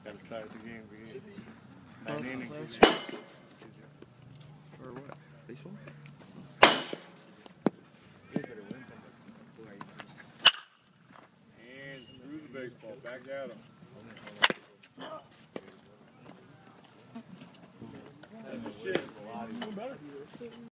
Gotta start the game again. 9 innings. Or what? Baseball? Hands through the baseball, back at him. That's a shit.